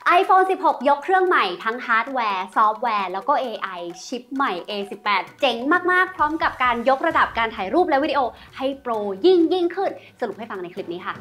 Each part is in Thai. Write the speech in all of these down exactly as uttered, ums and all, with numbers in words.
iPhone สิบหก ยกเครื่องใหม่ทั้งฮาร์ดแวร์ซอฟต์แวร์แล้วก็ เอ ไอ ชิปใหม่ เอ สิบแปด เจ๋งมากๆพร้อมกับการยกระดับการถ่ายรูปและวิดีโอให้โปรยิ่งยิ่งขึ้นสรุปให้ฟังในคลิปนี้ค่ะ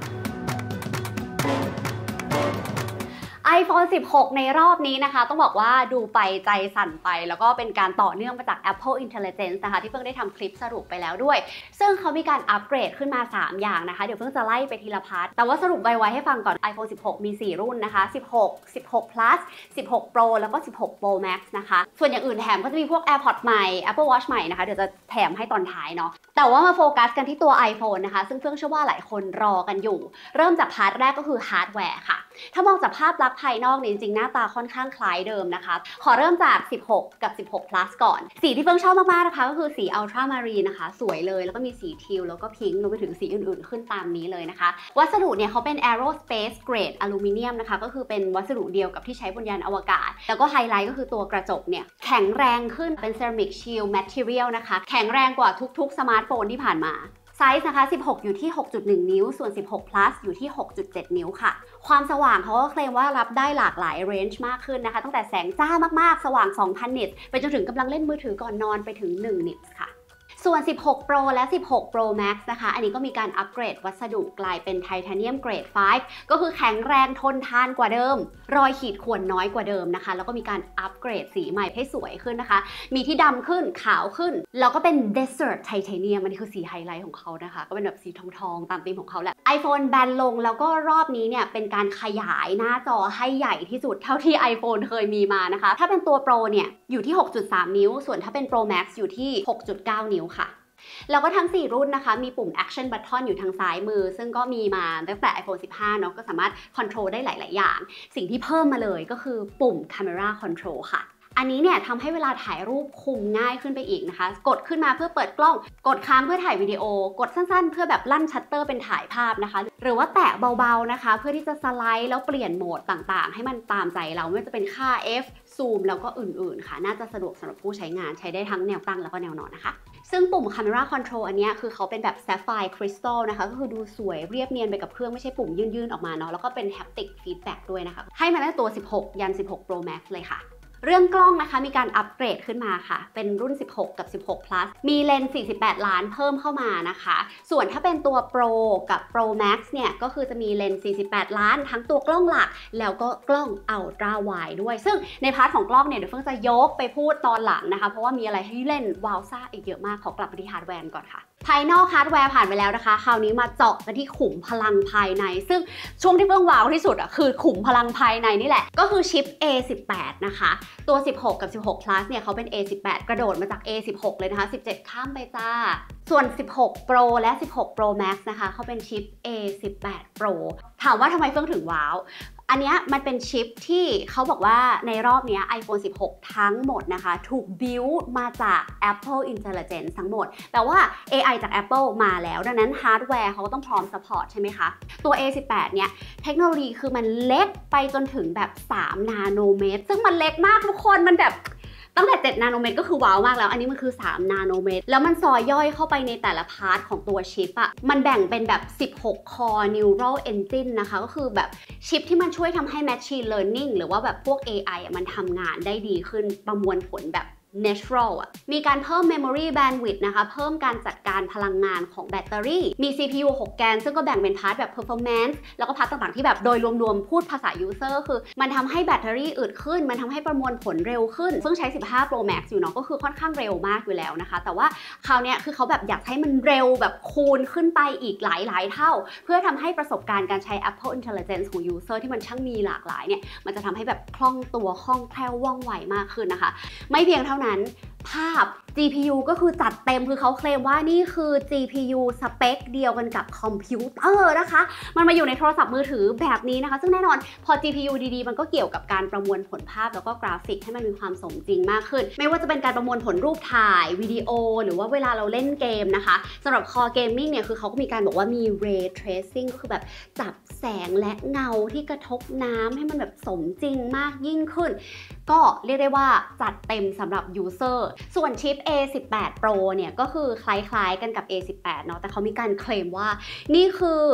iPhone สิบหก ในรอบนี้นะคะต้องบอกว่าดูไปใจสั่นไปแล้วก็เป็นการต่อเนื่องมาจาก Apple Intelligence นะคะที่เพิ่งได้ทำคลิปสรุปไปแล้วด้วยซึ่งเขามีการอัปเกรดขึ้นมาสามอย่างนะคะเดี๋ยวเพิ่งจะไล่ไปทีละพาร์ทแต่ว่าสรุปไว้ให้ฟังก่อน iPhone สิบหก มีสี่รุ่นนะคะสิบหก สิบหก plus สิบหก Pro แล้วก็สิบหก Pro Max นะคะส่วนอย่างอื่นแถมก็จะมีพวก AirPods ใหม่ Apple Watch ใหม่นะคะเดี๋ยวจะแถมให้ตอนท้ายเนาะแต่ว่ามาโฟกัสกันที่ตัว iPhone นะคะซึ่งเพิ่งเชื่อว่าหลายคนรอกันอยู่เริ่มจากพาร์ทแรกก็คือฮาร์ดแวร์ค่ะถ้ามองจากภาพลักษณ์ภายนอกเนี่ยจริงๆหน้าตาค่อนข้างคล้ายเดิมนะคะขอเริ่มจากสิบหกกับสิบหก plus ก่อนสีที่เพิ่งชอบมากๆนะคะก็คือสี Ultra Marine นะคะสวยเลยแล้วก็มีสีทิวแล้วก็พิงค์รวมไปถึงสีอื่นๆขึ้นตามนี้เลยนะคะวัสดุเนี่ยเขาเป็น Aerospace Grade Aluminum นะคะก็คือเป็นวัสดุเดียวกับที่ใช้บนยานอวกาศแล้วก็ไฮไลท์ก็คือตัวกระจกเนี่ยแข็งแรงขึ้นเป็น Ceramic Shield Material นะคะแข็งแรงกว่าทุกๆสมาร์ทโฟนที่ผ่านมาไซส์นะคะสิบหกอยู่ที่ หกจุดหนึ่ง นิ้วส่วนสิบหก plus อยู่ที่ หกจุดเจ็ด นิ้วค่ะความสว่างเขาก็เคลมว่ารับได้หลากหลายเรนจ์มากขึ้นนะคะตั้งแต่แสงจ้ามากๆสว่าง สองพัน นิตส์ไปจนถึงกำลังเล่นมือถือก่อนนอนไปถึงหนึ่งนิตส์ค่ะส่วนสิบหก Pro และ สิบหก Pro Max นะคะอันนี้ก็มีการอัปเกรดวัสดุกลายเป็นไทเทเนียมเกรด ไฟว์ ก็คือแข็งแรงทนทานกว่าเดิมรอยขีดข่วนน้อยกว่าเดิมนะคะแล้วก็มีการอัปเกรดสีใหม่ให้สวยขึ้นนะคะมีที่ดำขึ้นขาวขึ้นแล้วก็เป็น Desert Titanium อันนี้คือสีไฮไลท์ของเขานะคะก็เป็นแบบสีทองๆตามธีมของเขาแหละ iPhone แบนลงแล้วก็รอบนี้เนี่ยเป็นการขยายหน้าจอให้ใหญ่ที่สุดเท่าที่ iPhone เคยมีมานะคะถ้าเป็นตัว Pro เนี่ยอยู่ที่ หกจุดสาม นิ้วส่วนถ้าเป็น Pro Max อยู่ที่ หกจุดเก้า นิ้วค่ะแล้วก็ทั้งสี่รุ่นนะคะมีปุ่ม Action Button อยู่ทางซ้ายมือซึ่งก็มีมาตั้งแต่ iPhone สิบห้า เนาะก็สามารถ Control ได้หลายๆอย่างสิ่งที่เพิ่มมาเลยก็คือปุ่ม Camera Control ค่ะอันนี้เนี่ยทำให้เวลาถ่ายรูปคุมง่ายขึ้นไปอีกนะคะกดขึ้นมาเพื่อเปิดกล้องกดค้างเพื่อถ่ายวิดีโอกดสั้นๆเพื่อแบบลั่นชัตเตอร์เป็นถ่ายภาพนะคะหรือว่าแตะเบาๆนะคะเพื่อที่จะสไลด์แล้วเปลี่ยนโหมดต่างๆให้มันตามใจเราไม่ว่าจะเป็นค่า F ซูมแล้วก็อื่นๆค่ะน่าจะสะดวกสำหรับผู้ใช้งานใช้ได้ทั้งแนวตั้งแล้วก็แนวนอนนะคะซึ่งปุ่ม Camera Control อันนี้คือเขาเป็นแบบ Sapphire Crystal นะคะก็คือดูสวยเรียบเนียนไปกับเครื่องไม่ใช่ปุ่มยื่นๆออกมาเนาะแล้วก็เป็น Haptic Feedback ด้วยนะคะให้มาตั้งตัวสิบหกยันสิบหก Pro Max เลยค่ะเรื่องกล้องนะคะมีการอัปเกรดขึ้นมาค่ะเป็นรุ่นสิบหกกับสิบหก plus มีเลนส์สี่สิบแปดล้านเพิ่มเข้ามานะคะส่วนถ้าเป็นตัว Pro กับ Pro Max เนี่ยก็คือจะมีเลนส์สี่สิบแปดล้านทั้งตัวกล้องหลักแล้วก็กล้อง Ultra Wide ด้วยซึ่งในพาร์ทของกล้องเนี่ยเดี๋ยวเพิ่งจะยกไปพูดตอนหลังนะคะเพราะว่ามีอะไรให้เล่นว้าวซ่าอีกเยอะมากขอกลับไปที่ฮาร์ดแวร์ก่อนค่ะภายนอกฮาร์ดแวร์ผ่านไปแล้วนะคะคราวนี้มาเจาะกันที่ขุมพลังภายในซึ่งช่วงที่เพิ่งว้าวที่สุดอ่ะคือขุมพลังภายในนี่แหละก็คือชิป เอ สิบแปด นะคะตัวสิบหกกับสิบหก plus เนี่ยเขาเป็น เอ สิบแปด กระโดดมาจาก เอ สิบหก เลยนะคะสิบเจ็ดข้ามไปจ้าส่วนสิบหก Pro และสิบหก Pro Max นะคะเขาเป็นชิป เอ สิบแปด Pro ถามว่าทำไมเพิ่งถึงว้าวอันนี้มันเป็นชิปที่เขาบอกว่าในรอบนี้ iPhone สิบหก ทั้งหมดนะคะถูกบิวมาจาก Apple Intelligence ทั้งหมดแต่ว่า เอ ไอ จาก Apple มาแล้วดังนั้นฮาร์ดแวร์เขาก็ต้องพร้อม support ใช่ไหมคะตัว เอ สิบแปด เนี่ยเทคโนโลยีคือมันเล็กไปจนถึงแบบสามนาโนเมตรซึ่งมันเล็กมากทุกคนมันแบบตั้งแต่เจ็ดนาโนเมตรก็คือว้าวมากแล้วอันนี้มันคือสามนาโนเมตรแล้วมันซอยย่อยเข้าไปในแต่ละพาร์ทของตัวชิปอะมันแบ่งเป็นแบบสิบหก core neural engine นะคะก็คือแบบชิปที่มันช่วยทำให้ machine learning หรือว่าแบบพวก เอ ไอ อะมันทำงานได้ดีขึ้นประมวลผลแบบ natural อ่ะมีการเพิ่ม memory bandwidth นะคะเพิ่มการจัดการพลังงานของแบตเตอรี่มี ซี พี ยู หก แกนซึ่งก็แบ่งเป็นพาร์ทแบบ performance แล้วก็พาร์ทต่างๆที่แบบโดยรวมๆพูดภาษา user คือมันทำให้แบตเตอรี่อึดขึ้นมันทำให้ประมวลผลเร็วขึ้นซึ่งใช้สิบห้า Pro Max อยู่เนาะก็คือค่อนข้างเร็วมากอยู่แล้วนะคะแต่ว่าคราวนี้คือเขาแบบอยากให้มันเร็วแบบคูณขึ้นไปอีกหลายๆเท่าเพื่อทำให้ประสบการณ์การใช้ Apple Intelligence ของ user ที่มันช่างมีหลากหลายเนี่ยมันจะทำให้แบบคล่องตัวคล่องแคล่วว่องไวมากขึ้นนะคะไม่เพียงเท่านั้นภาพ จี พี ยู ก็คือจัดเต็มคือเขาเคลมว่านี่คือ จี พี ยู สเปคเดียวกันกับคอมพิวเตอร์นะคะมันมาอยู่ในโทรศัพท์มือถือแบบนี้นะคะซึ่งแน่นอนพอ จี พี ยู ดีๆมันก็เกี่ยวกับการประมวลผลภาพแล้วก็กราฟิกให้มันมีความสมจริงมากขึ้นไม่ว่าจะเป็นการประมวลผลรูปถ่ายวิดีโอหรือว่าเวลาเราเล่นเกมนะคะสำหรับ Core Gaming เนี่ยคือเขาก็มีการบอกว่ามี Ray Tracing ก็คือแบบจับแสงและเงาที่กระทบน้ำให้มันแบบสมจริงมากยิ่งขึ้นก็เรียกได้ว่าจัดเต็มสำหรับ User ส่วนชิป เอ สิบแปด Pro เนี่ยก็คือคล้ายๆกันกับ เอ สิบแปด เนาะแต่เขามีการเคลมว่านี่คือ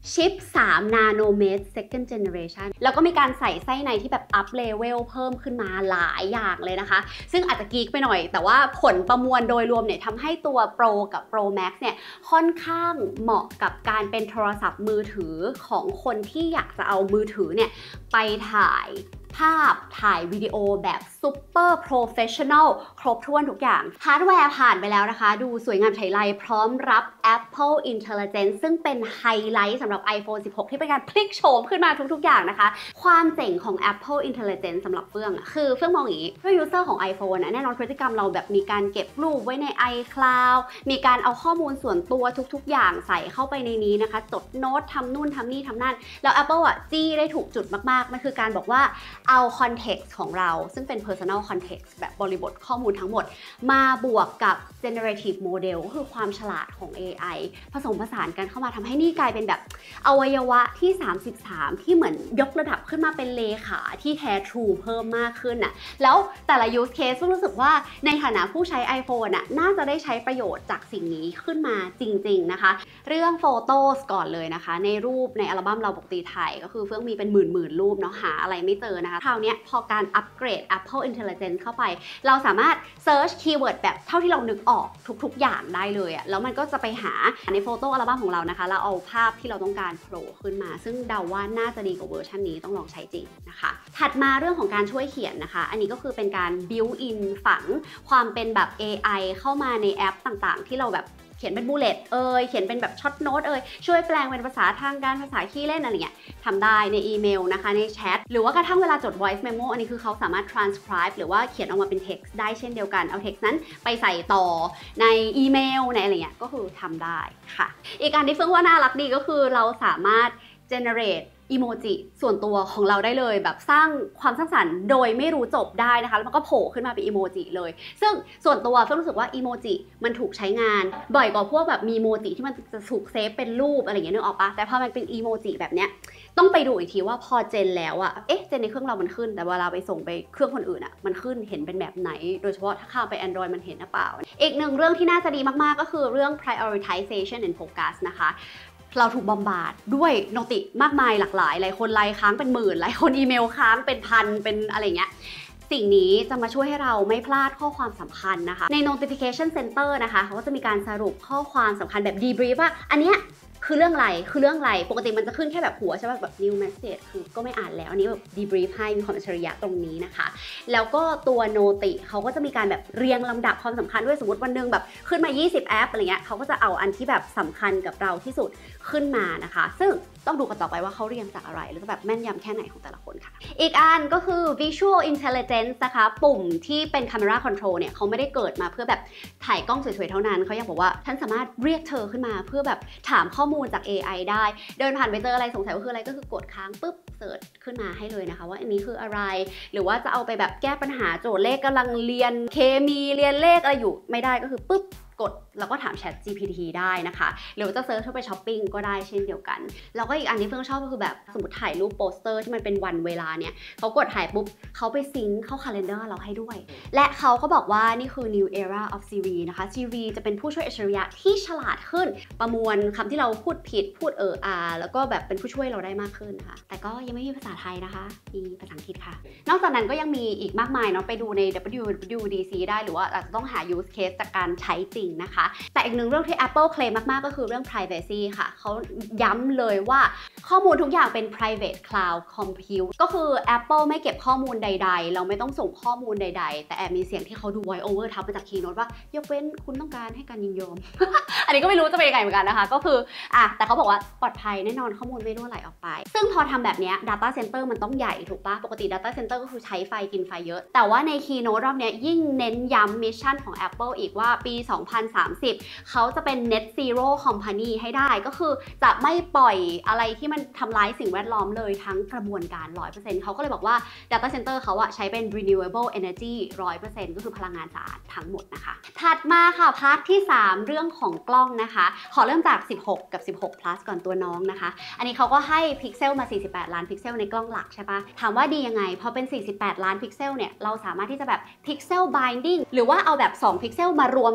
ชิปสามนาโนเมตร second generation แล้วก็มีการใส่ไส้ในที่แบบอัพเลเวลเพิ่มขึ้นมาหลายอย่างเลยนะคะซึ่งอาจจะกีกไปหน่อยแต่ว่าผลประมวลโดยรวมเนี่ยทำให้ตัว Pro กับ Pro Max เนี่ยค่อนข้างเหมาะกับการเป็นโทรศัพท์มือถือของคนที่อยากจะเอามือถือเนี่ยไปถ่ายภาพถ่ายวิดีโอแบบซุปเปอร์โปรเฟชชั่นอลครบถ้วนทุกอย่างฮาร์ดแวร์ผ่านไปแล้วนะคะดูสวยงามไฉไลพร้อมรับ Apple Intelligence ซึ่งเป็นไฮไลท์สำหรับ iPhone สิบหก ที่เป็นการพลิกโฉมขึ้นมาทุกๆอย่างนะคะความเจ๋งของ Apple Intelligence สำหรับเฟื่องคือเฟื่องมองอย่างนี้เพื่อ user ของ iPhone นะแน่นอนพฤติกรรมเราแบบมีการเก็บรูปไว้ใน iCloud มีการเอาข้อมูลส่วนตัวทุกๆอย่างใส่เข้าไปในนี้นะคะจดโน้ตทำนู่นทำนี่ทำนั่นแล้ว Apple อ่ะจี้ได้ถูกจุดมากๆมันคือการบอกว่าเอา context ของเราซึ่งเป็น personal context แบบบริบทข้อมูลทั้งหมดมาบวกกับ generative model ก็คือความฉลาดของ เอ ไอ ผสมผสานกันเข้ามาทำให้นี่กลายเป็นแบบอวัยวะที่สามสิบสามที่เหมือนยกระดับขึ้นมาเป็นเลขาที่แท้ทรูเพิ่มมากขึ้นน่ะแล้วแต่ละ use case รู้สึกว่าในฐานะผู้ใช้ iPhone น่ะน่าจะได้ใช้ประโยชน์จากสิ่งนี้ขึ้นมาจริงๆนะคะเรื่องโฟโต้ก่อนเลยนะคะในรูปในอัลบั้มเราปกติถ่ายก็คือเฟื่องมีเป็นหมื่นๆรูปเนาะหาอะไรไม่เจอนะคะคราวนี้พอการอัปเกรด Apple Intelligence เข้าไปเราสามารถ search keyword แบบเท่าที่เรานึกออกทุกๆอย่างได้เลยอะแล้วมันก็จะไปหาในโฟโต้อัลบั้มของเรานะคะเราเอาภาพที่เราต้องการโผล่ขึ้นมาซึ่งเดาว่าน่าจะดีกว่าเวอร์ชันนี้ต้องลองใช้จริงนะคะถัดมาเรื่องของการช่วยเขียนนะคะอันนี้ก็คือเป็นการ build in ฝังความเป็นแบบ เอ ไอ เข้ามาในแอปต่างๆที่เราแบบเขียนเป็นบูเลตเอ่ยเขียนเป็นแบบช็อตโน้ตเอ่ยช่วยแปลงเป็นภาษาทางการภาษาขี้เล่นอะไรเงี้ยทำได้ในอีเมลนะคะในแชทหรือว่ากระทั่งเวลาจด voice memo อันนี้คือเขาสามารถ transcribe หรือว่าเขียนออกมาเป็น text ได้เช่นเดียวกันเอา text นั้นไปใส่ต่อในอีเมลในอะไรเงี้ยก็คือทำได้ค่ะอีกอันที่เฟื่องว่าน่ารักดีก็คือเราสามารถ generateอีโมจิส่วนตัวของเราได้เลยแบบสร้างความสร้างสรรค์โดยไม่รู้จบได้นะคะแล้วมันก็โผล่ขึ้นมาเป็นอีโมจิเลยซึ่งส่วนตัวเฟื่องรู้สึกว่าอีโมจิมันถูกใช้งานบ่อยกว่าพวกแบบมีโมจิที่มันจะถูกเซฟเป็นรูปอะไรอย่างเงี้ยนึกออกปะแต่พอมันเป็นอีโมจิแบบเนี้ยต้องไปดูอีกทีว่าพอเจนแล้วอะเอ๊ะเจนในเครื่องเรามันขึ้นแต่เวลาไปส่งไปเครื่องคนอื่นอะมันขึ้นเห็นเป็นแบบไหนโดยเฉพาะถ้าข้ามไป Android มันเห็นหรือเปล่าอีกหนึ่งเรื่องที่น่าจะดีมากๆก็คือเรื่อง prioritization and focus นะคะเราถูกบอมบาดด้วยโนติมากมายหลากหลายหลายคนไลน์ค้างเป็นหมื่นหลายคนอีเมลค้างเป็นพันเป็นอะไรเงี้ยสิ่งนี้จะมาช่วยให้เราไม่พลาดข้อความสำคัญนะคะใน notification center นะคะเขาก็จะมีการสรุปข้อความสำคัญแบบ debrief ว่าอันเนี้ยคือเรื่องอะไรคือเรื่องอะไรปกติมันจะขึ้นแค่แบบหัวใช่ป่ะแบบ new message คือก็ไม่อ่านแล้วอันนี้แบบ debrief ให้มีความอัจฉริยะตรงนี้นะคะแล้วก็ตัวโนติเขาก็จะมีการแบบเรียงลำดับความสำคัญด้วยสมมติวันนึงแบบขึ้นมายี่สิบแอปอะไรเงี้ยเขาก็จะเอาอันที่แบบสำคัญกับเราที่สุดขึ้นมานะคะซึ่งต้องดูกันต่อไปว่าเขาเรียงจากอะไรแล้วก็แบบแม่นยำแค่ไหนของแต่ละคนค่ะอีกอันก็คือ visual intelligence นะคะปุ่มที่เป็น camera control เนี่ยเขาไม่ได้เกิดมาเพื่อแบบถ่ายกล้องสวยๆเท่านั้นเขายังบอกว่าฉันสามารถเรียกเธอขึ้นมาเพื่อแบบถามข้อมูลจาก เอ ไอ ได้เดินผ่านไปเจออะไรสงสัยว่าคืออะไรก็คือกดค้างปุ๊บเสิร์ชขึ้นมาให้เลยนะคะว่าอันนี้คืออะไรหรือว่าจะเอาไปแบบแก้ปัญหาโจทย์เลขกำลังเรียนเคมีเรียนเลขอะไรอยู่ไม่ได้ก็คือปุ๊บกดแล้วก็ถาม Chat จี พี ที ได้นะคะหรือว่าจะเซิร์ชเข้าไปช้อปปิ้งก็ได้เช่นเดียวกันแล้วก็อีกอันที่เพิ่งชอบก็คือแบบสมมติถ่ายรูปโปสเตอร์ที่มันเป็นวันเวลาเนี่ยเขากดถ่ายปุ๊บเขาไปซิงค์เข้า calendar เราให้ด้วยและเขาก็บอกว่านี่คือ new era of Siri นะคะ Siri จะเป็นผู้ช่วยอัจฉริยะที่ฉลาดขึ้นประมวลคำที่เราพูดผิดพูดเอออาแล้วก็แบบเป็นผู้ช่วยเราได้มากขึ้นนะคะแต่ก็ยังไม่มีภาษาไทยนะคะมีภาษาอังกฤษค่ะนอกจากนั้นก็ยังมีอีกมากมายเนาะไปดูใน ดับเบิลยู ดับเบิลยู ดี ซี ได้หรือว่าอาจจะต้องหา use case จากการใช้จริงนะคะแต่อีกหนึ่งเรื่องที่ Apple เคลมมากๆก็คือเรื่อง privacy ค่ะเขาย้ำเลยว่าข้อมูลทุกอย่างเป็น private cloud compute ก็คือ Apple ไม่เก็บข้อมูลใดๆเราไม่ต้องส่งข้อมูลใดๆแต่แอบมีเสียงที่เขาดู voice over ทับมาจาก keynote ว่ายกเว้นคุณต้องการให้การยินยอม อันนี้ก็ไม่รู้จะเป็นยังไงเหมือนกันนะคะก็คืออ่ะแต่เขาบอกว่าปลอดภัยแน่นอนข้อมูลไม่รั่วไหลออกไปซึ่งพอทำแบบนี้ data center มันต้องใหญ่ถูกปะปกติ data center ก็คือใช้ไฟกินไฟเยอะแต่ว่าใน keynote รอบนี้ยิ่งเน้นย้ำมิชชั่นของ Apple อีกว่าปี สองพันสามสิบ เขาจะเป็น net zero company ให้ได้ก็คือจะไม่ปล่อยอะไรที่มันทำร้ายสิ่งแวดล้อมเลยทั้งกระบวนการ ร้อยเปอร์เซ็นต์ เขาก็เลยบอกว่า data center เขาอะใช้เป็น renewable energy ร้อยเปอร์เซ็นต์ ก็คือพลังงานสะอาดทั้งหมดนะคะถัดมาค่ะพาร์ทที่สามเรื่องของกล้องนะคะขอเริ่มจากสิบหกกับสิบหก plus ก่อนตัวน้องนะคะอันนี้เขาก็ให้พิกเซลมาสี่สิบแปดล้านพิกเซลในกล้องหลักใช่ปะถามว่าดียังไงพอเป็นสี่สิบแปดล้านพิกเซลเนี่ยเราสามารถที่จะแบบพิกเซล binding หรือว่าเอาแบบสองพิกเซลมารวมกันนะคะ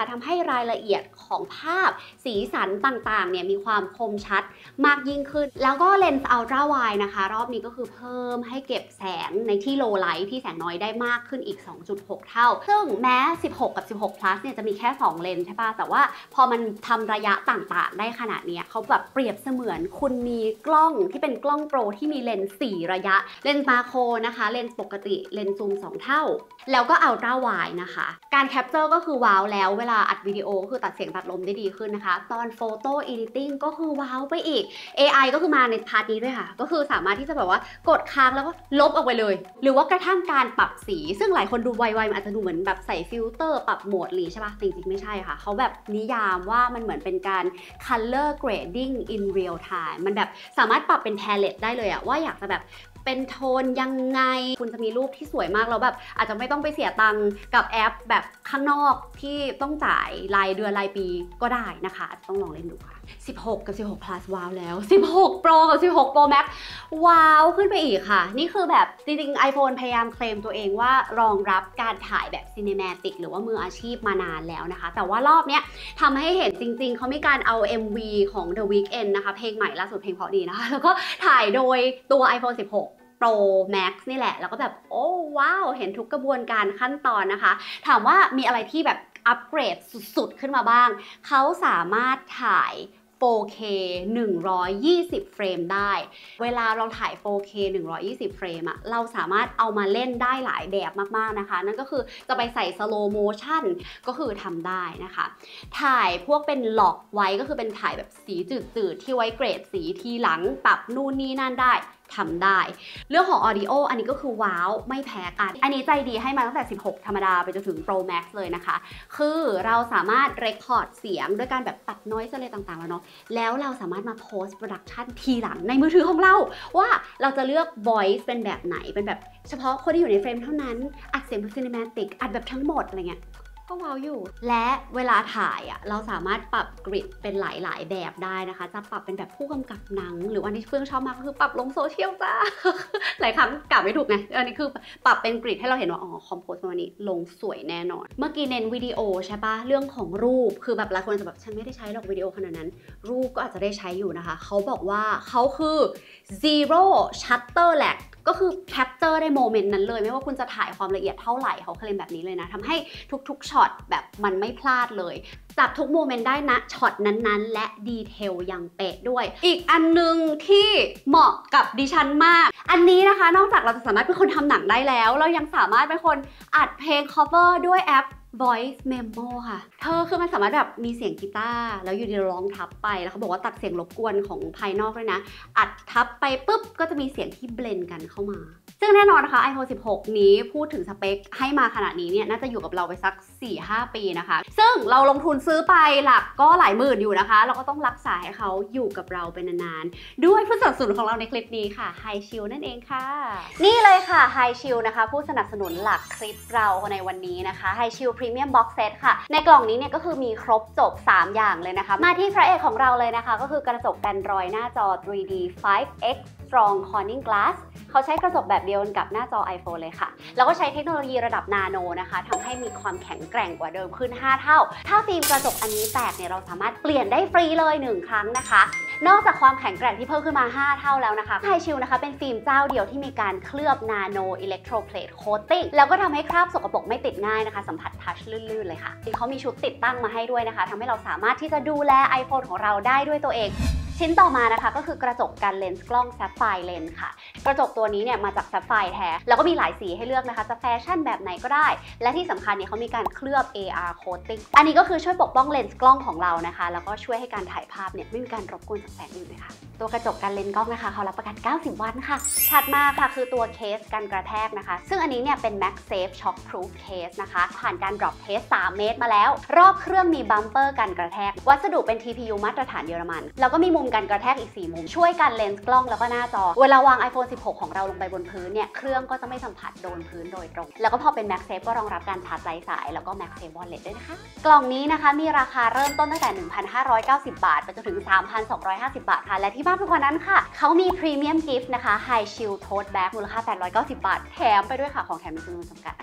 นะคะทำให้รายละเอียดของภาพสีสันต่างๆเนี่ยมีความคมชัดมากยิ่งขึ้นแล้วก็เลนส์อัลตร้าไวด์นะคะรอบนี้ก็คือเพิ่มให้เก็บแสงในที่โลไลท์ที่แสงน้อยได้มากขึ้นอีก สองจุดหก เท่าซึ่งแม้สิบหกกับสิบหก plus เนี่ยจะมีแค่สองเลนส์ใช่ป่ะแต่ว่าพอมันทำระยะต่างๆได้ขนาดนี้เขาแบบเปรียบเสมือนคุณมีกล้องที่เป็นกล้องโปรที่มีเลนส์สี่ระยะเลนส์มาโครนะคะเลนส์ปกติเลนส์ซูมสองเท่าแล้วก็อัลตร้าไวด์นะคะการแคปเจอร์ก็คือว้าวแล้วเวลาอัดวิดีโอก็คือตัดเสียงตัดลมได้ดีขึ้นนะคะตอนโฟโต้อีดิติ้งก็คือว้าวไปอีก เอ ไอ ก็คือมาในพาร์ทนี้ด้วยค่ะก็คือสามารถที่จะแบบว่ากดค้างแล้วก็ลบออกไปเลยหรือว่ากระทั่งการปรับสีซึ่งหลายคนดูไวๆมันอาจจะดูเหมือนแบบใส่ฟิลเตอร์ปรับโหมดหลีใช่ปะจริงๆไม่ใช่ค่ะเขาแบบนิยามว่ามันเหมือนเป็นการ color grading in real time มันแบบสามารถปรับเป็น palette ได้เลยอะว่าอยากจะแบบเป็นโทนยังไงคุณจะมีรูปที่สวยมากแล้วแบบอาจจะไม่ต้องไปเสียตังค์กับแอปแบบข้างนอกที่ต้องจ่ายรายเดือนรายปีก็ได้นะคะอาจจะต้องลองเล่นดูค่ะสิบหกกับสิบหก plus ว้าวแล้วสิบหก Pro กับสิบหก Pro Max ว้าวขึ้นไปอีกค่ะนี่คือแบบจริงๆ iPhone พยายามเคลมตัวเองว่ารองรับการถ่ายแบบ Cinematic หรือว่ามืออาชีพมานานแล้วนะคะแต่ว่ารอบเนี้ยทำให้เห็นจริงๆเขามีการเอา เอ็ม วี ของ The Weeknd นะคะเพลงใหม่ล่าสุดเพลงเพราะดีนะคะแล้วก็ถ่ายโดยตัว iPhone สิบหกPro Max นี่แหละแล้วก็แบบโอ้ว้าวเห็นทุกกระบวนการขั้นตอนนะคะถามว่ามีอะไรที่แบบอัปเกรดสุดๆขึ้นมาบ้างเขาสามารถถ่าย โฟร์เค หนึ่งร้อยยี่สิบ เฟรมได้เวลาเราถ่าย โฟร์เค หนึ่งร้อยยี่สิบ เฟรมอะเราสามารถเอามาเล่นได้หลายแบบมากๆนะคะนั่นก็คือจะไปใส่ slow motion ก็คือทำได้นะคะถ่ายพวกเป็นหลอกไว้ก็คือเป็นถ่ายแบบสีจืดๆที่ไว้เกรดสีทีหลังปรับนู่นนี่นั่นได้ทำได้เรื่องของ Audio อันนี้ก็คือว้าวไม่แพ้กันอันนี้ใจดีให้มาตั้งแต่สิบหกธรรมดาไปจนถึง Pro Max เลยนะคะคือเราสามารถ record เสียงด้วยการแบบตัด noise อะไรต่างๆแล้วเนาะแล้วเราสามารถมา post production ทีหลังในมือถือของเราว่าเราจะเลือก voice เป็นแบบไหนเป็นแบบเฉพาะคนที่อยู่ในเฟรมเท่านั้นอัดเสียงเป็น cinematic อัดแบบทั้งหมดอะไรเงี้ยก็ว้าวอยู่และเวลาถ่ายอ่ะเราสามารถปรับกริดเป็นหลายๆแบบได้นะคะจะปรับเป็นแบบผู้กำกับหนังหรือวันที่เฟื่องชอบมากก็คือปรับลงโซเชียลจ้า หลายครั้งกลับไม่ถูกไงอันนี้คือปรับเป็นกริดให้เราเห็นว่าอ๋อคอมโพสวันนี้ลงสวยแน่นอนเมื่อกี้เน้นวิดีโอใช่ปะเรื่องของรูปคือแบบหลายคนจะแบบฉันไม่ได้ใช้หรอกวิดีโอขนาดนั้นรูปก็อาจจะได้ใช้อยู่นะคะเขาบอกว่าเขาคือ zero shutter lagก็คือแคปเจอร์ได้โมเมนต์นั้นเลยไม่ว่าคุณจะถ่ายความละเอียดเท่าไหร่เขาเคลมแบบนี้เลยนะทำให้ทุกๆช็อตแบบมันไม่พลาดเลยจับทุกโมเมนต์ได้นะช็อตนั้นๆและดีเทลอย่างเป๊ะด้วยอีกอันนึงที่เหมาะกับดิฉันมากอันนี้นะคะนอกจากเราจะสามารถเป็นคนทำหนังได้แล้วเรายังสามารถเป็นคนอัดเพลง cover ด้วยแอปvoice memo ค่ะเธอคือมันสามารถแบบมีเสียงกีตาร์แล้วอยู่ดีเราร้องทับไปแล้วเขาบอกว่าตัดเสียงรบกวนของภายนอกด้วยนะอัดทับไปปุ๊บก็จะมีเสียงที่เบลนด์กันเข้ามาซึ่งแน่นอนนะคะ iPhone สิบหก นี้พูดถึงสเปคให้มาขนาดนี้เนี่ยน่าจะอยู่กับเราไปสัก สี่ห้า ปีนะคะซึ่งเราลงทุนซื้อไปหลักก็หลายหมื่นอยู่นะคะเราก็ต้องรักษาให้เขาอยู่กับเราเป็นนานๆด้วยผู้สนับสนุนของเราในคลิปนี้ค่ะ High Shield นั่นเองค่ะนี่เลยค่ะ High Shield นะคะผู้สนับสนุนหลักคลิปเราในวันนี้นะคะ High Shield Premium Box Set ค่ะในกล่องนี้เนี่ยก็คือมีครบจบสามอย่างเลยนะคะมาที่พระเอกของเราเลยนะคะก็คือกระจกกันรอยหน้าจอ ทรี ดี ไฟว์ เอ็กซ์ Strong Corning Glass เขาใช้กระจกแบบเดียวกันกับหน้าจอ iPhone เลยค่ะแล้วก็ใช้เทคโนโลยีระดับนาโนนะคะทำให้มีความแข็งแกร่งกว่าเดิมขึ้นห้าเท่าถ้าฟิล์มกระจกอันนี้แตกเนี่ยเราสามารถเปลี่ยนได้ฟรีเลยหนึ่งครั้งนะคะนอกจากความแข็งแกร่งที่เพิ่มขึ้นมาห้าเท่าแล้วนะคะไฮชิลนะคะเป็นฟิล์มเจ้าเดียวที่มีการเคลือบนาโนอิเล็กโทรเพลทโคตติ้งแล้วก็ทำให้คราบสกปรกไม่ติดง่ายนะคะสัมผัสทัชลื่นๆเลยค่ะเขามีชุดติดตั้งมาให้ด้วยนะคะทำให้เราสามารถที่จะดูแล iPhone ของเราได้ด้วยตัวเองชิ้นต่อมานะคะก็คือกระจกกันเลนส์กล้องแซฟไฟร์เลนส์ค่ะกระจกตัวนี้เนี่ยมาจากแซฟไฟร์แท้แล้วก็มีหลายสีให้เลือกนะคะจะแฟชั่นแบบไหนก็ได้และที่สำคัญเนี่ยเขามีการเคลือบ เอ อาร์ coating อันนี้ก็คือช่วยปกป้องเลนส์กล้องของเรานะคะแล้วก็ช่วยให้การถ่ายภาพเนี่ยไม่มีการรบกวนจากแสงอื่นเลยค่ะตัวกระจกกันเลนส์กล้องนะคะเขารับประกันเก้าสิบวันค่ะถัดมาค่ะคือตัวเคสกันกระแทกนะคะซึ่งอันนี้เนี่ยเป็น MagSafe Shock Proof Case นะคะผ่านการ drop test สามเมตรมาแล้วรอบเครื่องมีบัมเปอร์กันกระแทกวัสดุเป็น ที พี ยู มาตรฐานเยอรมันแล้วก็มีมุมกันกระแทกอีกสี่มุมช่วยกันเลนส์กล้องแล้วก็หน้าจอเวลาวาง iPhone สิบหก ของเราลงไปบนพื้นเนี่ยเครื่องก็จะไม่สัมผัสโดนพื้นโดยตรงแล้วก็พอเป็น MagSafe ก็รองรับการชาร์จไร้สายแล้วก็ MagSafe Wallet ด้วยนะคะกล่องนี้นะคะมีราคาเริ่มต้นตั้งแต่ หนึ่งพันห้าร้อยเก้าสิบ บาทไปจนถึง สามพันสองร้อยห้าสิบ บาทค่ะและที่มากไปกว่านั้นค่ะเขามี Premium Gift นะคะ High Shield Tote Bag มูลค่าแปดร้อยเก้าสิบ บาทแถมไปด้วยค่ะของแถมมีจำนวนจำกัดนะคะใค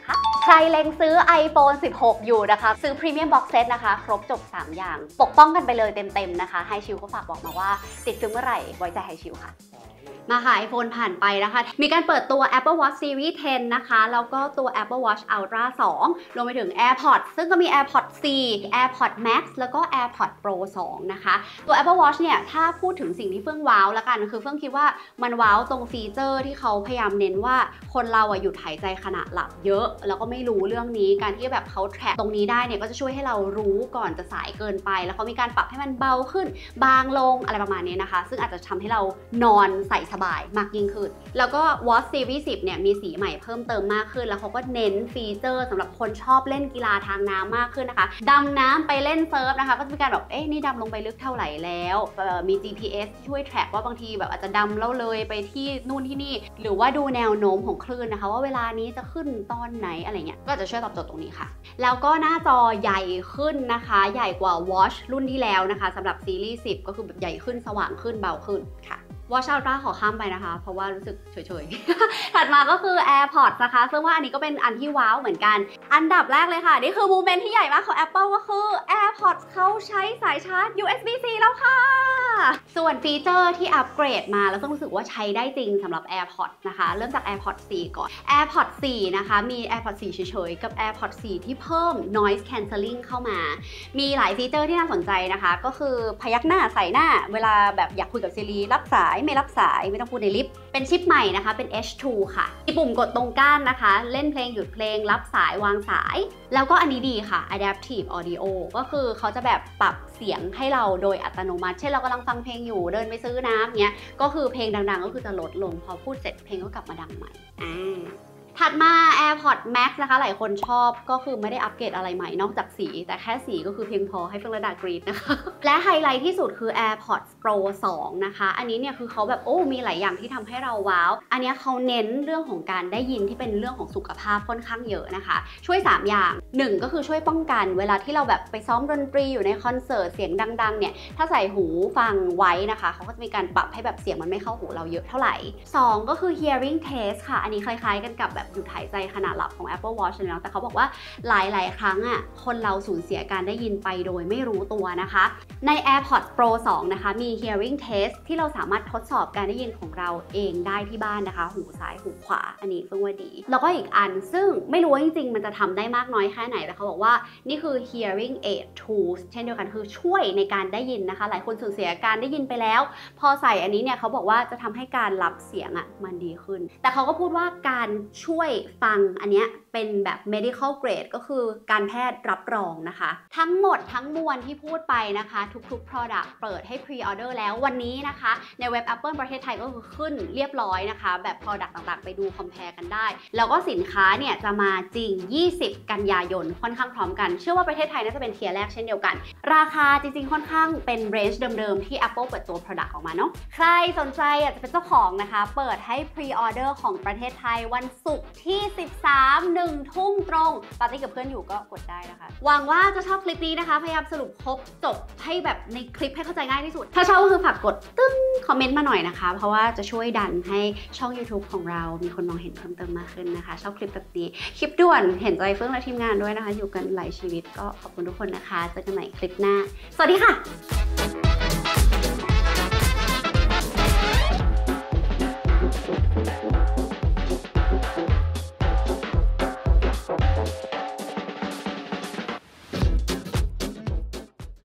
รเล็งซื้อ iPhone สิบหก อยู่นะคะซื้อ Premium Box Set นะคะครบจบสามอย่างปกป้องกันไปเลยเต็มๆนะคะไฮชิลเขาฝากบอกมาว่าติดซื้อเมื่อไหร่ไว้ใจไฮชิลค่ะมาค่ะ iPhone ผ่านไปนะคะมีการเปิดตัว Apple Watch Series เท็น นะคะแล้วก็ตัว Apple Watch Ultra สองรวมไปถึง AirPods ซึ่งก็มี AirPods โฟร์ AirPods Max แล้วก็ AirPods Pro สองนะคะตัว Apple Watch เนี่ยถ้าพูดถึงสิ่งที่เฟื่องว้าวแล้วกันคือเฟื่องคิดว่ามันว้าวตรงฟีเจอร์ที่เขาพยายามเน้นว่าคนเราอะหยุดหายใจขณะหลับเยอะแล้วก็ไม่รู้เรื่องนี้การที่แบบเขาแทร็กตรงนี้ได้เนี่ยก็จะช่วยให้เรารู้ก่อนจะสายเกินไปแล้วเขามีการปรับให้มันเบาขึ้นบางลงอะไรประมาณนี้นะคะซึ่งอาจจะทำให้เรานอนใส่สบายมากยิ่งขึ้นแล้วก็ Watch Series สิบเนี่ยมีสีใหม่เพิ่มเติมมากขึ้นแล้วเขาก็เน้นฟีเจอร์สำหรับคนชอบเล่นกีฬาทางน้ำมากขึ้นนะคะดำน้ำไปเล่นเซิร์ฟนะคะก็จะมีการแบบเอ๊ะนี่ดำลงไปลึกเท่าไหร่แล้วมี จี พี เอส ช่วยแทร็กว่าบางทีแบบอาจจะดำแล้วเลยไปที่นู่นที่นี่หรือว่าดูแนวโน้มของคลื่นนะคะว่าเวลานี้จะขึ้นตอนไหนอะไรเงี้ยก็จะช่วยตอบโจทย์ตรงนี้ค่ะแล้วก็หน้าจอใหญ่ขึ้นนะคะใหญ่กว่า Watch รุ่นที่แล้วนะคะสำหรับซีรีส์สิบก็คือแบบใหญ่ขึ้นสว่างขึ้นเบาขึ้นค่ะ Watch Ultra ขอข้ามไปนะคะเพราะว่ารู้สึกเฉยๆ ถัดมาก็คือ AirPods นะคะซึ่งว่าอันนี้ก็เป็นอันที่ว้าวเหมือนกันอันดับแรกเลยค่ะนี่คือโมเมนต์ที่ใหญ่มากของ Apple ก็คือ AirPods เขาใช้สายชาร์จ ยู เอส บี ซี แล้วค่ะส่วนฟีเจอร์ที่อัปเกรดมาแล้วต้องรู้สึกว่าใช้ได้จริงสำหรับ AirPods นะคะเริ่มจาก AirPods โฟร์ ก่อน AirPods โฟร์ นะคะมี AirPods โฟร์ เฉยๆกับ AirPods โฟร์ ที่เพิ่ม Noise Cancelling เข้ามามีหลายฟีเจอร์ที่น่าสนใจนะคะก็คือพยักหน้าใส่หน้าเวลาแบบอยากคุยกับ Siri รับสายไม่รับสายไม่ต้องพูดในลิฟต์เป็นชิปใหม่นะคะเป็น เอช ทู ค่ะมีปุ่มกดตรงก้านนะคะเล่นเพลงหยุดเพลงรับสายวางสายแล้วก็อันนี้ดีค่ะ Adaptive Audio ก็คือเขาจะแบบปรับเสียงให้เราโดยอัตโนมัติเช่นเรากำลังฟังเพลงอยู่เดินไปซื้อน้ำเงี้ยก็คือเพลงดังๆก็คือจะลดลงพอพูดเสร็จเพลงก็กลับมาดังใหม่อ่าถัดมา AirPods Max นะคะหลายคนชอบก็คือไม่ได้อัปเกรดอะไรใหม่นอกจากสีแต่แค่สีก็คือเพียงพอให้เฟื่องระดากรีดนะคะและไฮไลท์ที่สุดคือ AirPods Pro สองนะคะอันนี้เนี่ยคือเขาแบบโอ้มีหลายอย่างที่ทำให้เราว้าวอันนี้เขาเน้นเรื่องของการได้ยินที่เป็นเรื่องของสุขภาพค่อนข้างเยอะนะคะช่วยสามอย่างหนึ่งก็คือช่วยป้องกันเวลาที่เราแบบไปซ้อมดนตรีอยู่ในคอนเสิร์ตเสียงดังๆเนี่ยถ้าใส่หูฟังไว้นะคะเขาก็จะมีการปรับให้แบบเสียงมันไม่เข้าหูเราเยอะเท่าไหร่สองก็คือ hearing test ค่ะอันนี้คล้ายๆกันกับแบบหยุดหายใจขณะหลับของ Apple Watch เลยนะแต่เขาบอกว่าหลายๆครั้งอ่ะคนเราสูญเสียการได้ยินไปโดยไม่รู้ตัวนะคะใน AirPods Pro สองนะคะมี hearing test ที่เราสามารถทดสอบการได้ยินของเราเองได้ที่บ้านนะคะหูซ้ายหูขวาอันนี้เพิ่งว่าดีแล้วก็อีกอันซึ่งไม่รู้ว่าจริงๆมันจะทำได้มากน้อยแค่ไหนแต่เขาบอกว่านี่คือ hearing aid tools เช่นเดียวกันคือช่วยในการได้ยินนะคะหลายคนสูญเสียการได้ยินไปแล้วพอใส่อันนี้เนี่ยเขาบอกว่าจะทำให้การรับเสียงอ่ะมันดีขึ้นแต่เขาก็พูดว่าการช่วยฟังอันเนี้ยเป็นแบบ medical grade ก็คือการแพทย์รับรองนะคะทั้งหมดทั้งมวลที่พูดไปนะคะทุกๆ product เปิดให้ pre order แล้ววันนี้นะคะในเว็บ Apple ประเทศไทยก็คือขึ้นเรียบร้อยนะคะแบบ product ต่างๆไปดู compare กันได้แล้วก็สินค้าเนี่ยจะมาจริงยี่สิบกันยายนค่อนข้างพร้อมกันเชื่อว่าประเทศไทยน่าจะเป็นเทียร์แรกเช่นเดียวกันราคาจริงๆค่อนข้างเป็น range เดิมๆที่ Apple เปิดตัว product ออกมาเนาะใครสนใจอยากจะเป็นเจ้าของนะคะเปิดให้ pre order ของประเทศไทยวันศุกร์ที่สิบสามหนึ่งทุ่มตรงปาร์ตี้กับเพื่อนอยู่ก็กดได้นะคะหวังว่าจะชอบคลิปนี้นะคะพยายามสรุปครบจบให้แบบในคลิปให้เข้าใจง่ายที่สุดถ้าชอบก็คือฝากกดตึ้งคอมเมนต์มาหน่อยนะคะเพราะว่าจะช่วยดันให้ช่อง YouTube ของเรามีคนมองเห็นเพิ่มเติมมากขึ้นนะคะชอบคลิปแบบนี้คลิปด่วนเห็นใจเฟื่องและทีมงานด้วยนะคะอยู่กันหลายชีวิตก็ขอบคุณทุกคนนะคะเจอกันใหม่คลิปหน้าสวัสดีค่ะ